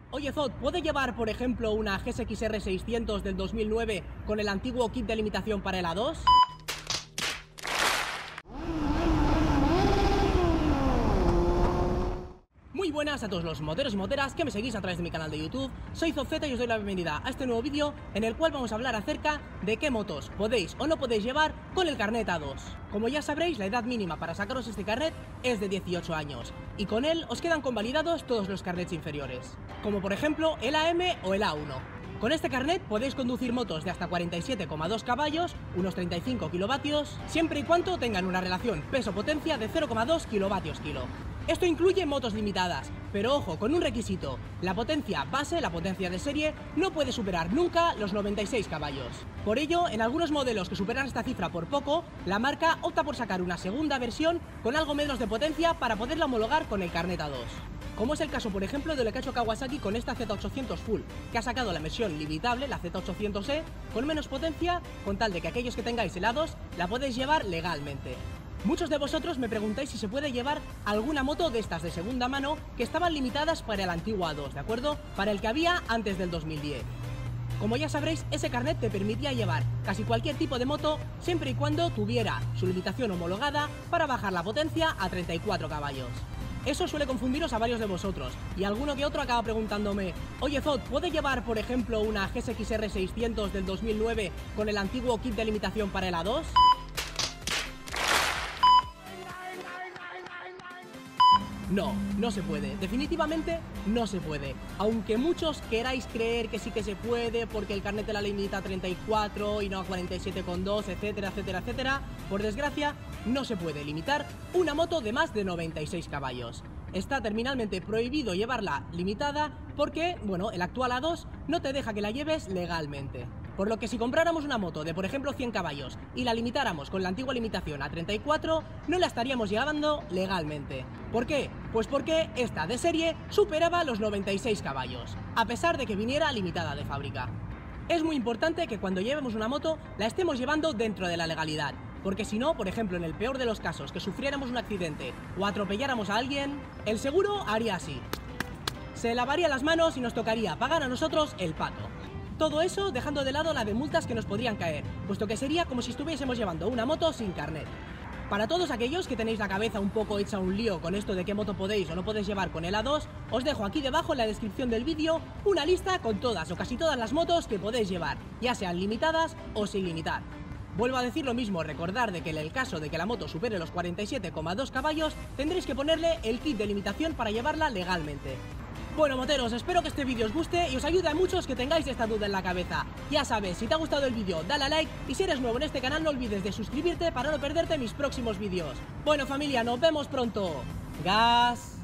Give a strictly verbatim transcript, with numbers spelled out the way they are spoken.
Oye Zod, ¿puede llevar por ejemplo una G S X R seiscientos del dos mil nueve con el antiguo kit de limitación para el A dos? Muy buenas a todos los moteros y moteras que me seguís a través de mi canal de YouTube. Soy Zod y os doy la bienvenida a este nuevo vídeo en el cual vamos a hablar acerca de qué motos podéis o no podéis llevar con el carnet A dos. Como ya sabréis, la edad mínima para sacaros este carnet es de dieciocho años y con él os quedan convalidados todos los carnets inferiores, como por ejemplo el A M o el A uno. Con este carnet podéis conducir motos de hasta cuarenta y siete coma dos caballos, unos treinta y cinco kilovatios, siempre y cuando tengan una relación peso-potencia de cero coma dos kilovatios kilo. Esto incluye motos limitadas, pero ojo, con un requisito: la potencia base, la potencia de serie, no puede superar nunca los noventa y seis caballos. Por ello, en algunos modelos que superan esta cifra por poco, la marca opta por sacar una segunda versión con algo menos de potencia para poderla homologar con el carnet A dos. Como es el caso, por ejemplo, de lo que ha hecho Kawasaki con esta Z ochocientos Full, que ha sacado la versión limitable, la Z ochocientos E, con menos potencia, con tal de que aquellos que tengáis el A dos la podéis llevar legalmente. Muchos de vosotros me preguntáis si se puede llevar alguna moto de estas de segunda mano que estaban limitadas para el antiguo A dos, ¿de acuerdo? Para el que había antes del dos mil diez. Como ya sabréis, ese carnet te permitía llevar casi cualquier tipo de moto siempre y cuando tuviera su limitación homologada para bajar la potencia a treinta y cuatro caballos. Eso suele confundiros a varios de vosotros, y alguno que otro acaba preguntándome: oye Zod, ¿puede llevar por ejemplo una G S X R seiscientos del dos mil nueve con el antiguo kit de limitación para el A dos? No, no se puede, definitivamente no se puede. Aunque muchos queráis creer que sí que se puede porque el carnet de la limita a treinta y cuatro y no a cuarenta y siete coma dos, etcétera, etcétera, etcétera, por desgracia no se puede limitar una moto de más de noventa y seis caballos. Está terminalmente prohibido llevarla limitada porque, bueno, el actual A dos no te deja que la lleves legalmente. Por lo que si compráramos una moto de por ejemplo cien caballos y la limitáramos con la antigua limitación a treinta y cuatro, no la estaríamos llevando legalmente. ¿Por qué? Pues porque esta de serie superaba los noventa y seis caballos, a pesar de que viniera limitada de fábrica. Es muy importante que cuando llevemos una moto la estemos llevando dentro de la legalidad, porque si no, por ejemplo, en el peor de los casos, que sufriéramos un accidente o atropelláramos a alguien, el seguro haría así: se lavaría las manos y nos tocaría pagar a nosotros el pato. Todo eso dejando de lado la de multas que nos podrían caer, puesto que sería como si estuviésemos llevando una moto sin carnet. Para todos aquellos que tenéis la cabeza un poco hecha un lío con esto de qué moto podéis o no podéis llevar con el A dos, os dejo aquí debajo en la descripción del vídeo una lista con todas o casi todas las motos que podéis llevar, ya sean limitadas o sin limitar. Vuelvo a decir lo mismo, recordar de que en el caso de que la moto supere los cuarenta y siete coma dos caballos, tendréis que ponerle el kit de limitación para llevarla legalmente. Bueno, moteros, espero que este vídeo os guste y os ayude a muchos que tengáis esta duda en la cabeza. Ya sabes, si te ha gustado el vídeo, dale a like, y si eres nuevo en este canal no olvides de suscribirte para no perderte mis próximos vídeos. Bueno familia, nos vemos pronto. ¡Gas!